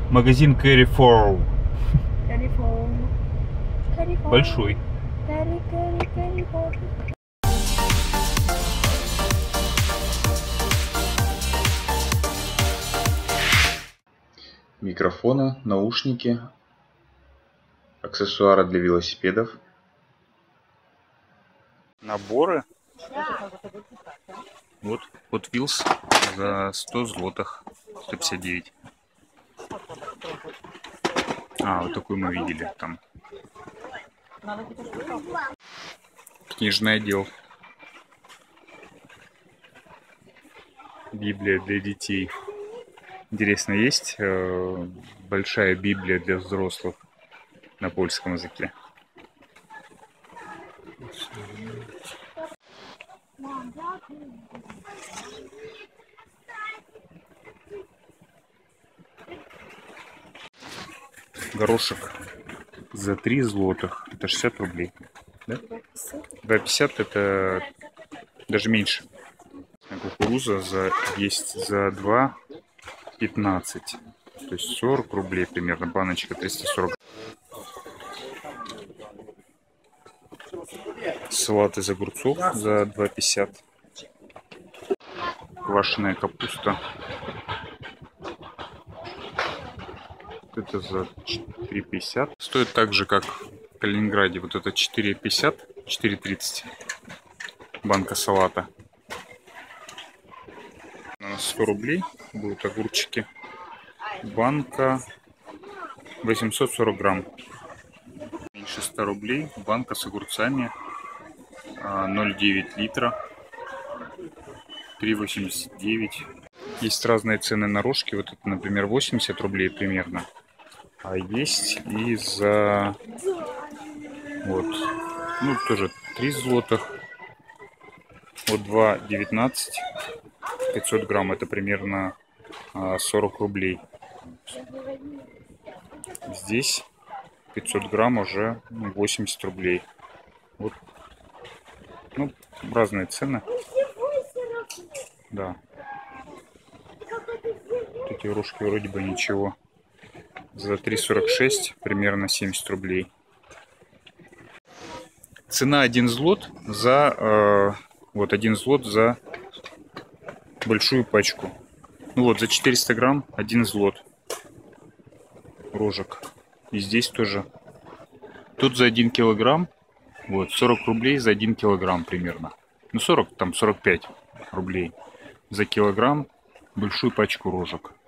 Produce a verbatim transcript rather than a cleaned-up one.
Магазин Carrefour. Carrefour. Carrefour. Большой. Carry, carry, Carrefour. Микрофоны, наушники, аксессуары для велосипедов. Наборы. Вот Hot Wheels за сто злотых. сто пятьдесят девять. А, вот такую мы видели там. Книжный отдел. Библия для детей. Интересно, есть э, большая Библия для взрослых на польском языке? Горошек за три злотых. Это шестьдесят рублей. Да? два пятьдесят это даже меньше. Кукуруза за, есть за два пятнадцать. То есть сорок рублей примерно. Баночка триста сорок. Салат из огурцов за два пятьдесят. Квашеная капуста. Это за четыре пятьдесят. Стоит так же, как в Калининграде. Вот это четыре пятьдесят, четыре тридцать. Банка салата. На сто рублей будут огурчики. Банка восемьсот сорок грамм. Меньше ста рублей. Банка с огурцами ноль целых девять десятых литра. три восемьдесят девять. Есть разные цены на рожки. Вот это, например, восемьдесят рублей примерно. А есть и за... Вот. Ну, тоже три злотых. Вот два девятнадцать. пятьсот грамм. Это примерно сорок рублей. Здесь пятьсот грамм уже восемьдесят рублей. Вот. Ну, разные цены. Да. Вот эти рожки вроде бы ничего. За три сорок шесть примерно семьдесят рублей. Цена один злот за э, вот один злот за большую пачку. Ну вот за четыреста грамм один злот рожек. И здесь тоже. Тут за один килограмм вот сорок рублей за один килограмм примерно. Ну сорок, там сорок пять рублей за килограмм большую пачку рожек.